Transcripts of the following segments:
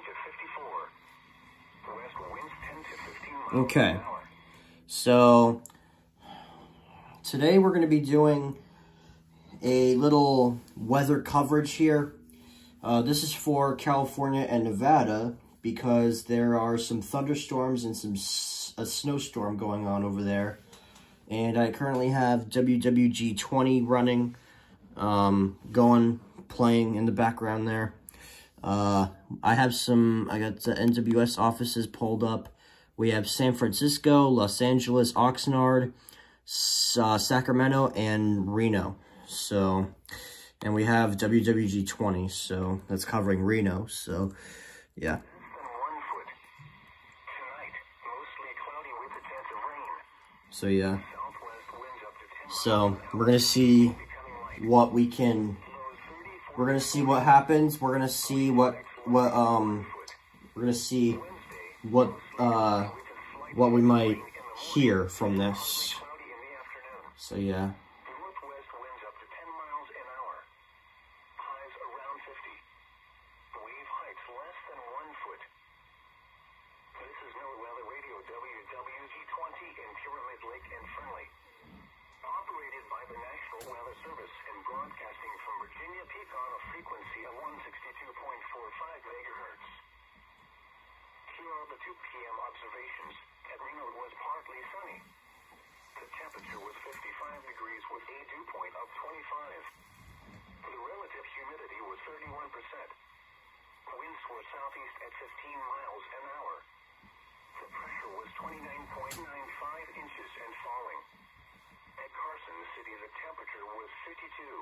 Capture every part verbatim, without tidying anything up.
Okay, so today we're going to be doing a little weather coverage here. Uh, this is for California and Nevada because there are some thunderstorms and some s a snowstorm going on over there. And I currently have W W G twenty running, um, going, playing in the background there. Uh, I have some, I got the N W S offices pulled up. We have San Francisco, Los Angeles, Oxnard, uh, Sacramento, and Reno. So, and we have W W G twenty, so that's covering Reno. So, yeah. So, yeah. So, we're going to see what we can, we're going to see what happens. We're going to see what, what, um, we're going to see what, uh, what we might hear from this. So, yeah. Operated by the National Weather Service and broadcasting from Virginia Peak on a frequency of one sixty-two point four five megahertz. Here are the two P M observations. At Reno it was partly sunny. The temperature was fifty-five degrees with a dew point of twenty-five. The relative humidity was thirty-one percent. Winds were southeast at fifteen miles an hour. The pressure was twenty-nine point nine five inches and falling. At Carson City, the temperature was fifty-two.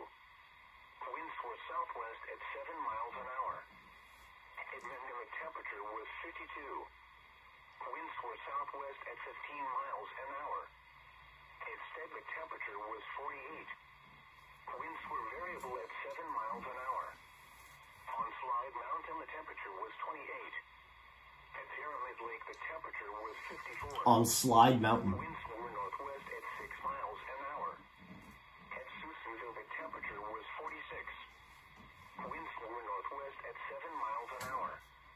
Winds were southwest at seven miles an hour. At Minden, the temperature was fifty-two. Winds were southwest at fifteen miles an hour. At Steg, the temperature was forty-eight. Winds were variable at seven miles an hour. On Slide Mountain, the temperature was twenty-eight. At Pyramid Lake, the temperature was fifty-four. On Slide Mountain. Winds were northwest at six miles an hour. At Susanville, the temperature was forty-six. Winds were northwest at seven miles an hour.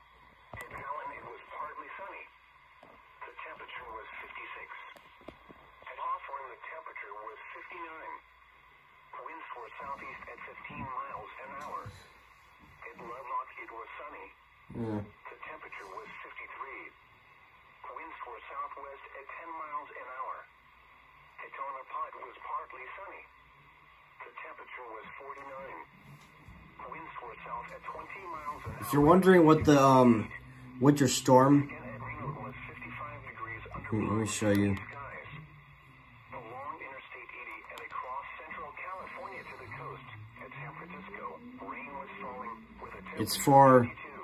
At Allen, it was partly sunny. The temperature was fifty-six. At Hawthorne, the temperature was fifty-nine. Winds were southeast at fifteen miles an hour. At Lovelock, it was sunny. Yeah. The temperature was fifty-three. Winds were southwest at ten miles an hour. At Tonopah was partly sunny. The temperature was forty-nine. Winds were south at twenty miles an hour. If you're wondering what the um winter storm, Again, at Reno was fifty-five degrees under let me show you. skies. Along Interstate eighty and across central California to the coast. At San Francisco, rain was falling with a temperature It's for of fifty-two.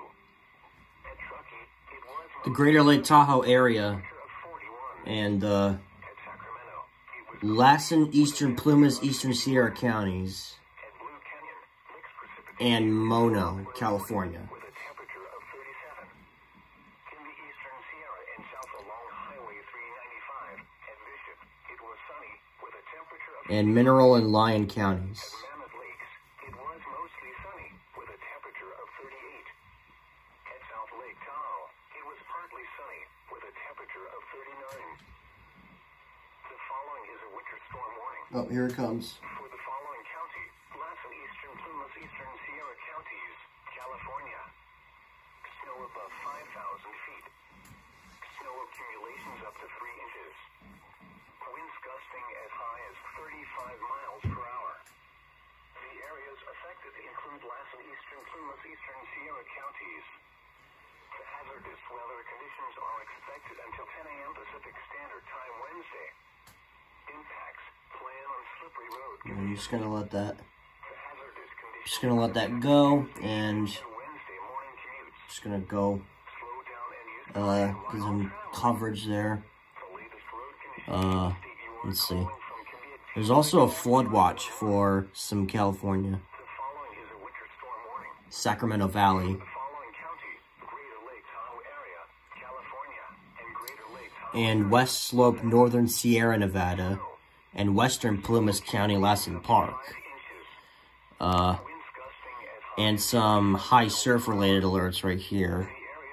At Truckee, it was the Greater Lake Tahoe area temperature of forty-one. and uh, At Sacramento, it was Lassen, Eastern Plumas, Eastern Sierra counties, at Blue Canyon, mixed precipitation and Mono, California. with a temperature of thirty-seven. In the Eastern Sierra and south along Highway three ninety-five at Bishop, it was sunny with a temperature of And Mineral and Lyon counties. At Mammoth Lakes, it was mostly sunny with a temperature of thirty-eight. At South Lake Tahoe, it was partly sunny with a temperature of thirty-nine. The following is a winter storm warning. Oh, here it comes. For the following county, Lassen, Eastern Plumas, Eastern Sierra counties, California. Snow above five thousand feet. Snow accumulations up to three inches. Winds gusting as high as thirty-five miles per hour. The areas affected include Lassen, Eastern Plumas, Eastern Sierra counties. The hazardous weather conditions are expected until ten A M Pacific Standard Time Wednesday. Impacts. Plan on slippery road. I'm just gonna let that. The hazardous conditions Just gonna let that go, and Wednesday morning commutes. just gonna go. Slow down and use Uh, get some coverage there. the latest road conditions. Uh, State you are let's see. calling from can be at There's also a flood watch for some California, The following is a winter storm warning. Sacramento Valley, The following county, Greater Lake Tahoe area, California, and Greater Lake Tahoe and West Slope, Northern Sierra Nevada, and Western Plumas County, Lassen Park. Uh, winds gusting as high and some high surf related alerts right here. the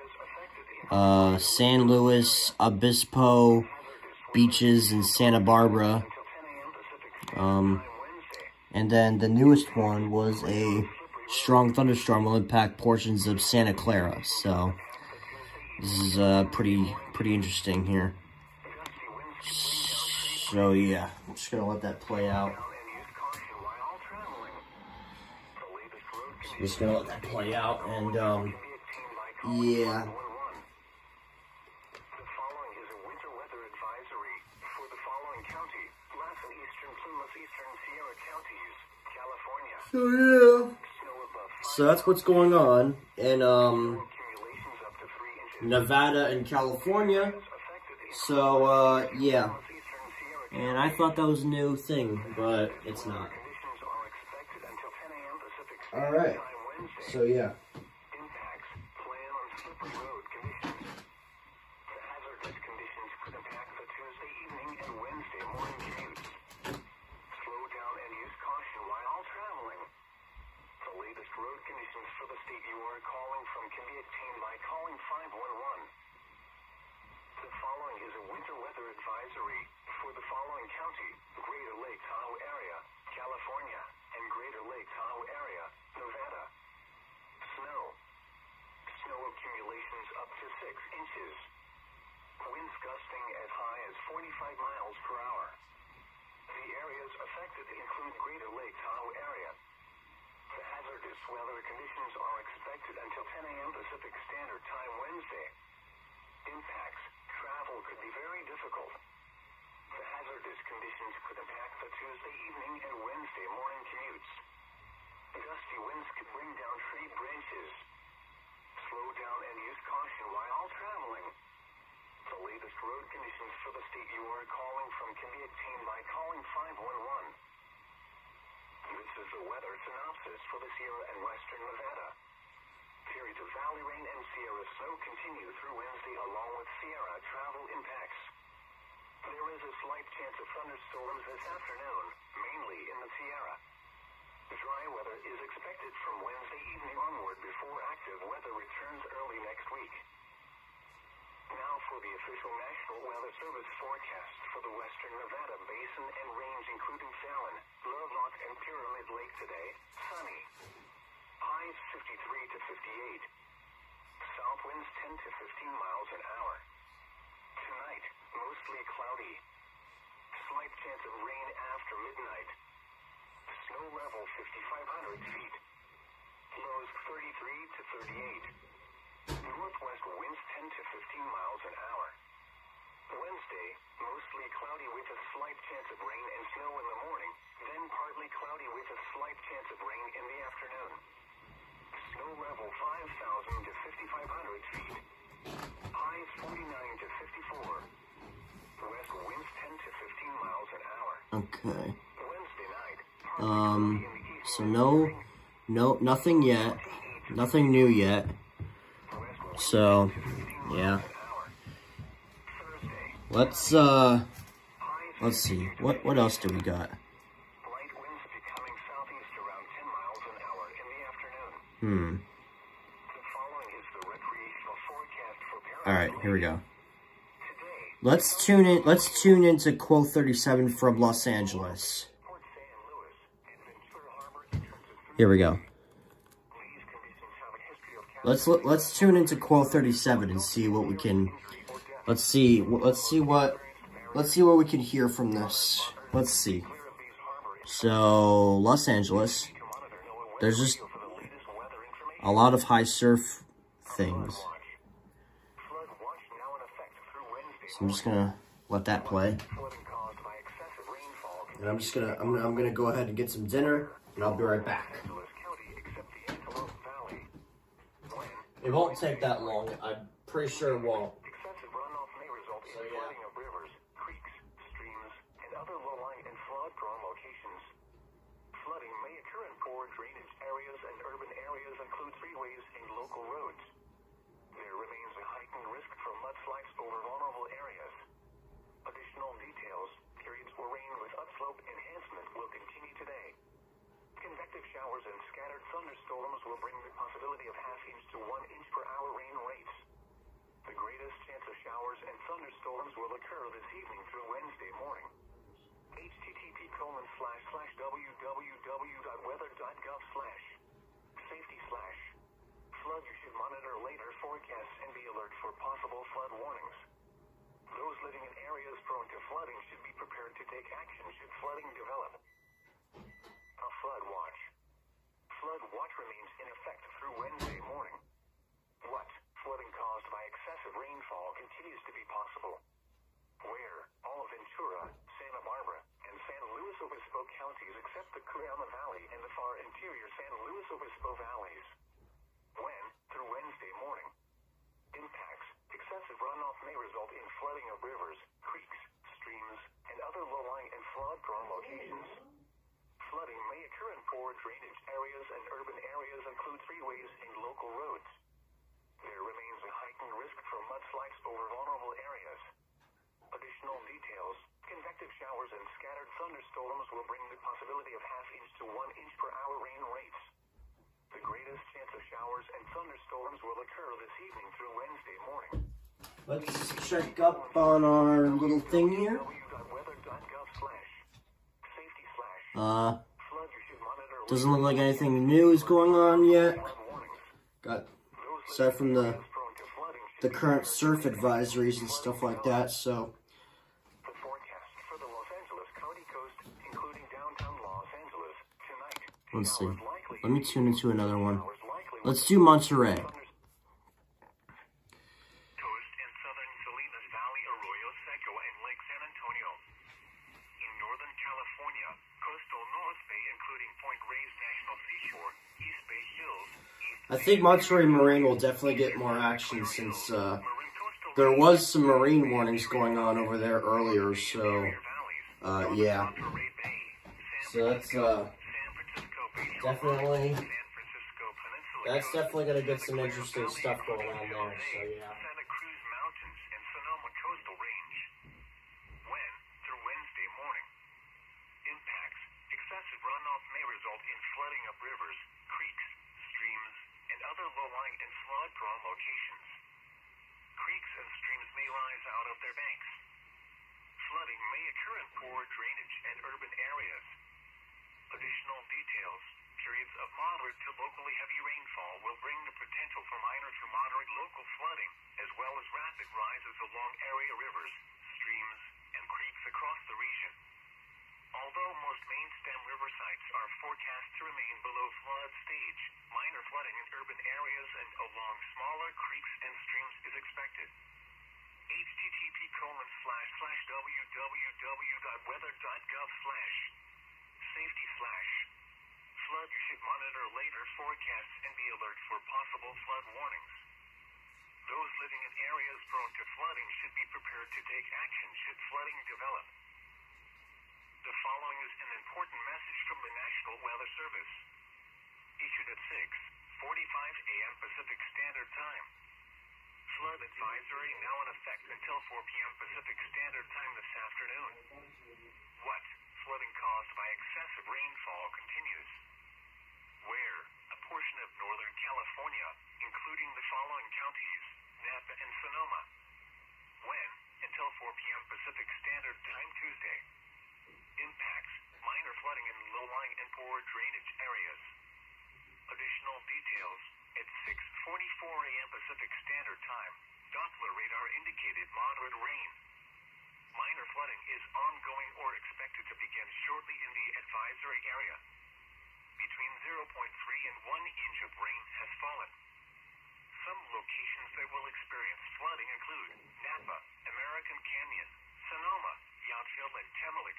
uh, San Luis Obispo beaches in Santa Barbara. Um, and then the newest one was a strong thunderstorm will impact portions of Santa Clara. So this is uh, pretty pretty interesting here. So yeah, I'm just gonna let that play out. So I'm just gonna let that play out, and um, yeah. So yeah, so that's what's going on in um, Nevada and California. So uh, yeah, and I thought that was a new thing, but it's not. All right, so yeah. Road conditions for the state you are calling from can be obtained by calling five one one. The following is a winter weather advisory for the following county: Greater Lake Tahoe area, California, and Greater Lake Tahoe area, Nevada. Snow. Snow accumulations up to six inches. Winds gusting as high as forty-five miles per hour. The areas affected include Greater Lake Tahoe area. The hazardous weather conditions are expected until ten A M Pacific Standard Time Wednesday. Impacts. Travel could be very difficult. The hazardous conditions could impact the Tuesday evening and Wednesday morning commutes. Gusty winds could bring down tree branches. Slow down and use caution while traveling. The latest road conditions for the state you are calling from can be obtained by calling five one one. This is the weather synopsis for the Sierra and Western Nevada. Periods of valley rain and Sierra snow continue through Wednesday along with Sierra travel impacts. There is a slight chance of thunderstorms this afternoon, mainly in the Sierra. Dry weather is expected from Wednesday evening onward before active weather returns early next week. Now for the official National Weather Service forecast for the Western Nevada Basin and range including Fallon, Lovelock, and Pyramid Lake today. Sunny. Highs fifty-three to fifty-eight. South winds ten to fifteen miles an hour. Tonight, mostly cloudy. Slight chance of rain after midnight. Snow level fifty-five hundred feet. Lows thirty-three to thirty-eight. Northwest winds ten to fifteen miles an hour. Wednesday, mostly cloudy with a slight chance of rain and snow in the morning, then partly cloudy with a slight chance of rain in the afternoon. Snow level five thousand to fifty-five hundred feet. Highs forty-nine to fifty-four. West winds ten to fifteen miles an hour. Okay. Wednesday night. Um, so no, no, nothing yet. Nothing new yet. So, yeah. Let's, uh, let's see. What, what else do we got? Light winds becoming southeast around ten miles an hour in the afternoon. Hmm. The following is the recreational forecast for All right, here we go. today. Let's tune in. Let's tune into Quote thirty-seven from Los Angeles. Port Saint Louis and Ventura Harbor in terms of Here we go. these conditions have a history of Let's let's tune into Quote thirty-seven and see what we can. Let's see. Let's see what. Let's see what we can hear from this. Let's see. So Los Angeles. There's just a lot of high surf things. So I'm just gonna let that play. And I'm just gonna I'm gonna I'm gonna go ahead and get some dinner, and I'll be right back. It won't take that long. I'm pretty sure it won't. Excessive runoff may result in So, yeah. flooding of rivers, creeks, streams, and other low-lying and flood-prone locations. Flooding may occur in poor drainage areas and urban areas include freeways and local roads. There remains a heightened risk for mudslides over vulnerable areas. Additional details, periods where rain with upslope enhancement will continue today. Convective showers and scattered thunderstorms will bring the possibility of half inch to one inch per hour rain rates. The great thunderstorms will occur this evening through Wednesday morning. http colon slash slash www.weather.gov slash safety slash flood. You should monitor later forecasts and be alert for possible flood warnings. Those living in areas prone to flooding should be prepared to take action should flooding develop. A flood watch. Flood watch remains in effect through Wednesday morning. What? Flooding caused by excessive rainfall continues to be possible. Where? All of Ventura, Santa Barbara, and San Luis Obispo counties except the Cuyama Valley and the far interior San Luis Obispo valleys. When? Through Wednesday morning. Impacts. Excessive runoff may result in flooding of rivers, creeks, streams, and other low-lying and flood-prone locations. Flooding may occur in poor drainage areas and urban areas include freeways and local roads. There remains a heightened risk for mudslides over vulnerable areas. Additional details. Convective showers and scattered thunderstorms will bring the possibility of half inch to one inch per hour rain rates. The greatest chance of showers and thunderstorms will occur this evening through Wednesday morning. Let's check up on our little thing here. Uh, doesn't look like anything new is going on yet. Got aside from the the current surf advisories and stuff like that. So The forecast for the Los Angeles County coast, including downtown Los Angeles, tonight. let's see. Let me tune into another one. Let's do Monterey. Coast in southern Salinas Valley, Arroyo Seco, and Lake San Antonio. In northern California, coastal North Bay, including Point Reyes National Seashore, East Bay Hills, East I think Monterey Marine will definitely get more action since uh, there was some marine warnings going on over there earlier. So, uh, yeah. So that's uh, definitely that's definitely gonna get some interesting stuff going on there. So yeah. Santa Cruz Mountains and Sonoma Coastal Range. When? Through Wednesday morning. Impacts. Excessive runoff may result in flooding of rivers, creeks, streams, and other low-lying and flood-prone locations. Creeks and streams may rise out of their banks. Flooding may occur in poor drainage and urban areas. Additional details. Periods of moderate to locally heavy rainfall will bring the potential for minor to moderate local flooding, as well as rapid rises along area rivers, streams, and creeks across the region. Although most main stem river sites are forecast to remain below flood stage, minor flooding in urban areas and along smaller creeks and streams is expected. http colon slash slash www.weather.gov slash safety slash flood. You should monitor later forecasts and be alert for possible flood warnings. Those living in areas prone to flooding should be prepared to take action should flooding develop. The following is an important message from the National Weather Service. Issued at six forty-five a m Pacific Standard Time. Flood advisory now in effect until four p m Pacific Standard Time this afternoon. What? Flooding caused by excessive rainfall continues. Where? A portion of Northern California, including the following counties, Napa and Sonoma. When? Until four p m Pacific Standard Time Tuesday. Impacts. Minor flooding in low-lying and poor drainage areas. Additional details. At six forty-four a m Pacific Standard Time, Doppler radar indicated moderate rain. Minor flooding is ongoing or expected to begin shortly in the advisory area. Between zero point three and one inch of rain has fallen. Some locations that will experience flooding include Napa, American Canyon, Sonoma, Yountville, and Temelic.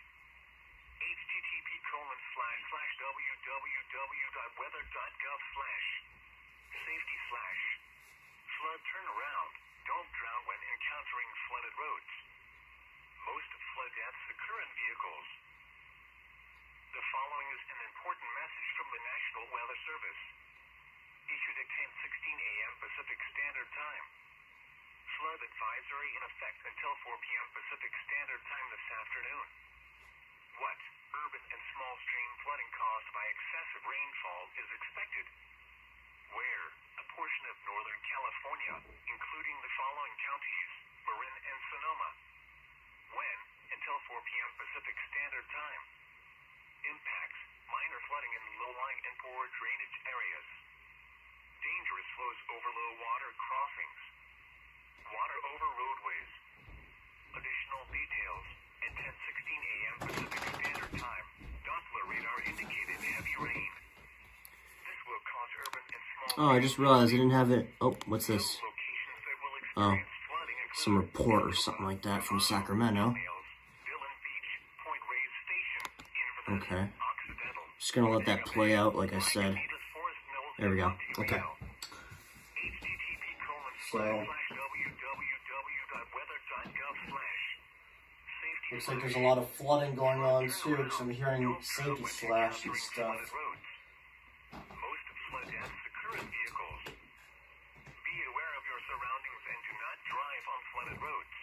http colon slash slash www.weather.gov slash safety slash flood turnaround. Don't drown when encountering flooded roads. Most flood deaths occur in vehicles. The following is an important message from the National Weather Service. Issued at ten sixteen a m Pacific Standard Time. Flood advisory in effect until four p m Pacific Standard Time this afternoon. What? Urban and small stream flooding caused by excessive rainfall is expected. Where? A portion of Northern California, including the following counties, Marin and Sonoma. until four p m Pacific Standard Time. Impacts: minor flooding in low-lying and poor drainage areas. Dangerous flows over low water crossings. Water over roadways. Additional details: at ten sixteen a m Pacific Standard Time, Doppler radar indicated heavy rain. This will cause urban and small... Oh, I just realized I didn't have it. Oh, what's this? Locations that will Oh, experience flooding include some report or something like that from Sacramento. Dillon Beach, Point Reyes Station, Inverness, Okay. Occidental, Just gonna let that play out, like I said. Canitas Forest Mills, There we go. Ontario. Okay. http colon So, slash www dot weather dot gov slash safety looks like there's a lot of flooding going on too, because I'm hearing safety slash and stuff. Most flood deaths occur in vehicles. Be aware of your surroundings and do not drive on flooded roads.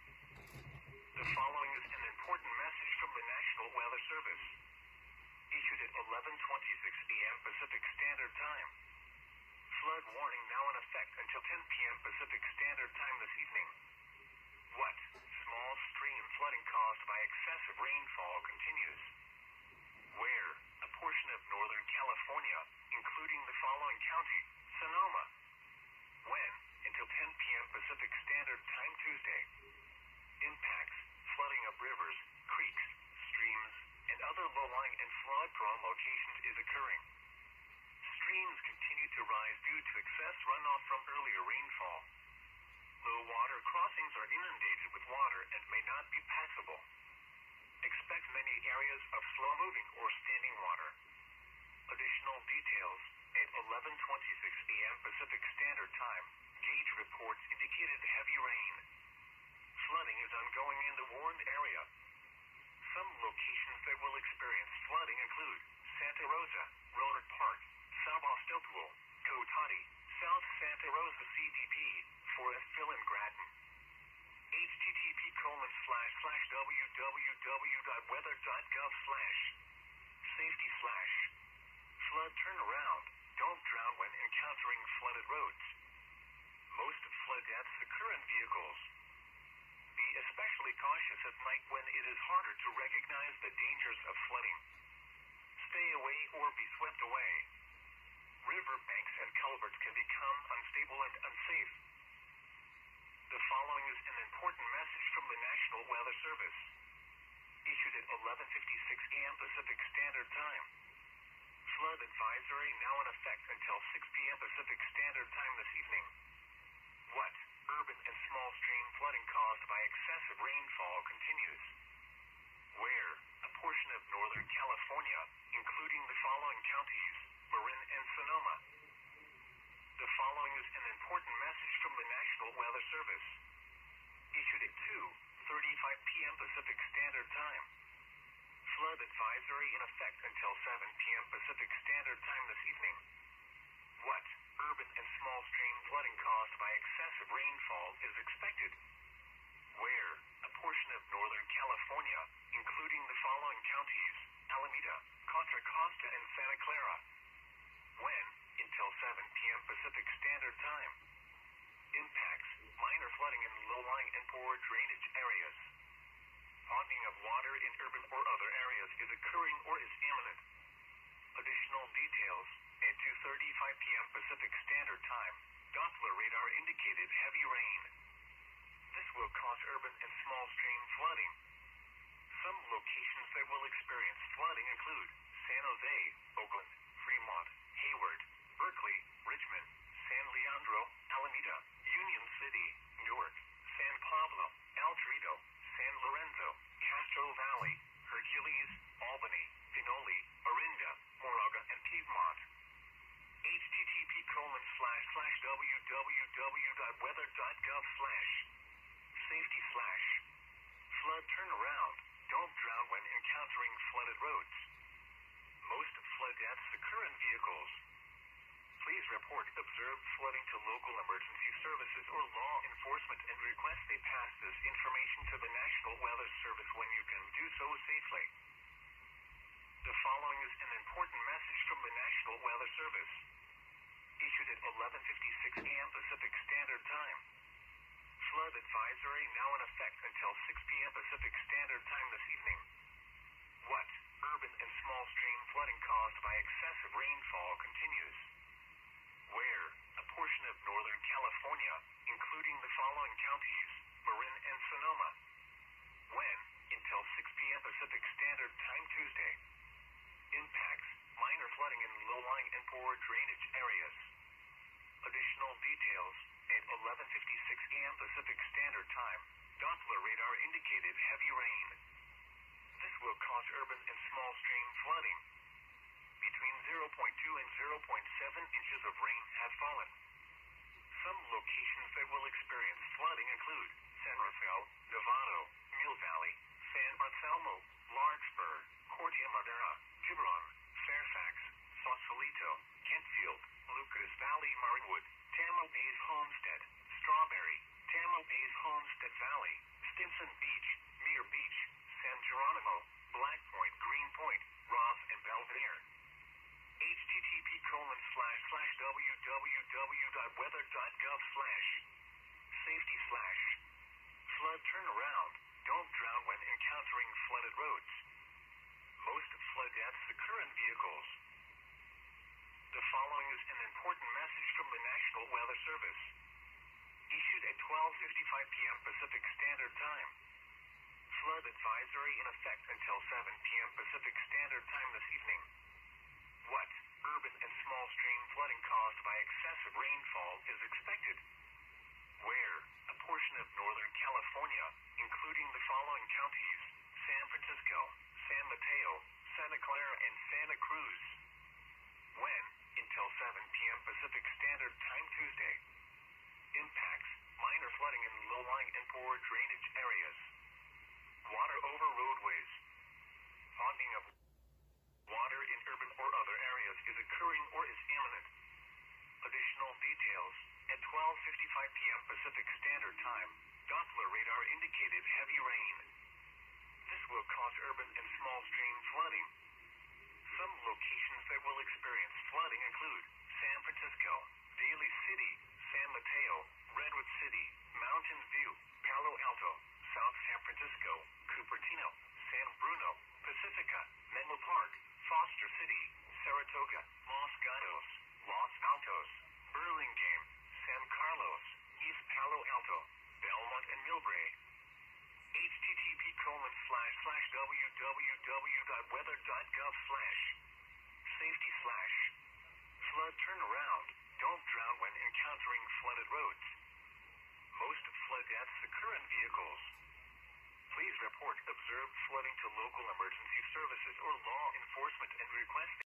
The following is an important message from the National Weather Service. Issued at eleven twenty-six a m Pacific Standard Time. Flood warning now in effect until ten p m Pacific Standard Time this evening. What? Small stream flooding caused by excessive rainfall continues. Where? A portion of Northern California, including the following county: Sonoma. When? Until ten p m Pacific Standard Time Tuesday. Impacts: flooding of rivers, creeks, streams, and other low-lying and flood-prone locations is occurring. Streams continue to rise due to excess runoff from earlier rainfall. Low water crossings are inundated with water and may not be passable. Expect many areas of slow-moving or standing water. Additional details: at eleven twenty-six a m Pacific Standard Time, gauge reports indicated heavy rain. Flooding is ongoing in the warned area. Some locations that will experience flooding include Santa Rosa, Rohnert Park, Sebastopol, Cotati, South Santa Rosa C D P, Forestville and Grattan. http colon slash slash www dot weather dot gov slash safety slash flood turnaround. Don't drown when encountering flooded roads. Most flood deaths occur in vehicles. Be especially cautious at night when it is harder to recognize the dangers of flooding. Stay away or be swept away. River banks and culverts can become unstable and unsafe. The following is an important message from the National Weather Service. Issued at eleven fifty-six a m Pacific Standard Time. Flood advisory now in effect until six p m Pacific Standard Time this evening. What? Urban and small stream flooding caused by excessive rainfall continues. Where? A portion of Northern California, including the following counties: Marin and Sonoma. The following is an important message from the National Weather Service. Issued at two thirty-five p m Pacific Standard Time. Flood advisory in effect until seven p m Pacific Standard Time this evening. What? Urban and small stream flooding caused by excessive rainfall is expected. Where? A portion of Northern California, including the following counties: Alameda, Contra Costa, and Santa Clara. When? Until seven p m Pacific Standard Time. Impacts: minor flooding in low-lying and poor drainage areas. Hogging of water in urban or other areas is occurring or is imminent. Additional details: at two thirty-five p m Pacific Standard Time, Doppler radar indicated heavy rain. This will cause urban and small stream flooding. Some locations that will experience flooding include San Jose, Oakland, Fremont, Hayward, Berkeley, Richmond, San Leandro, Alameda, Union City, Newark, San Pablo, El Torito, San Lorenzo, Castro Valley, Hercules, Albany, Pinole, Orinda, Moraga, and Piedmont. http colon slash slash www dot weather dot gov slash safety slash flood turnaround. Don't drown when encountering flooded roads. Most flood deaths occur in vehicles. Please report observed flooding to local emergency services or law enforcement and request they pass this information to the National Weather Service when you can do so safely. The following is an important message from the National Weather Service. Issued at eleven fifty-six a m Pacific Standard Time. Flood Flood advisory now in effect until six p.m. Pacific Standard Time this evening. What? Urban and small stream flooding caused by excessive rainfall continues. Where? A portion of Northern California, including the following counties, Marin and Sonoma. When? Until six p.m. Pacific Standard Time Tuesday. Impacts: minor flooding in low-lying and poor drainage areas. Additional details: at eleven fifty-six a.m. Pacific Standard Time, Doppler radar indicated heavy rain. This will cause urban and small stream flooding. Between zero point two and zero point seven inches of rain have fallen. Some locations that will experience flooding include San Rafael, Novato, Mill Valley, San Anselmo, Larkspur, Corte Madera, Tiburon, Fairfax, Sausalito, Kentfield, Lucas Valley, Marinwood, Tamalpais Homestead, Strawberry, Tamalpais Homestead Valley, Stimson Beach, Muir Beach, San Geronimo, Black Point, Green Point, Ross, and Belvedere. http colon slash slash www.weather.gov slash safety slash flood turnaround. Don't drown when encountering flooded roads. Most flood deaths occur in vehicles. The following is an important message from the National Weather Service. Issued at twelve fifty-five p.m. Pacific Standard Time. Flood advisory in effect until seven p.m. Pacific Standard Time this evening. What? Urban and small stream flooding caused by excessive rainfall is expected. Where? A portion of Northern California, including the following counties: San Francisco, San Mateo, Santa Clara, and Santa Cruz. When? Until seven p.m. Pacific Standard Time Tuesday. Impacts: minor flooding in low-lying and poor drainage areas. Water over roadways. Fogging of water in urban or other areas is occurring or is imminent. Additional details: at twelve fifty-five p.m. Pacific Standard Time, Doppler radar indicated heavy rain. This will cause urban and small stream flooding. Some locations that will experience flooding include San Francisco, Daly City, San Mateo, Redwood City, Mountain View, Palo Alto, South San Francisco, Cupertino, San Bruno, Pacifica, Menlo Park, Foster City, Saratoga, Los Gatos, Los Altos, Burlingame, San Carlos, East Palo Alto, Belmont, and Millbrae. http colon slash slash www.weather.gov slash safety slash flood turnaround. Don't drown when encountering flooded roads. Most flood deaths occur in vehicles. Please report observed flooding to local emergency services or law enforcement and request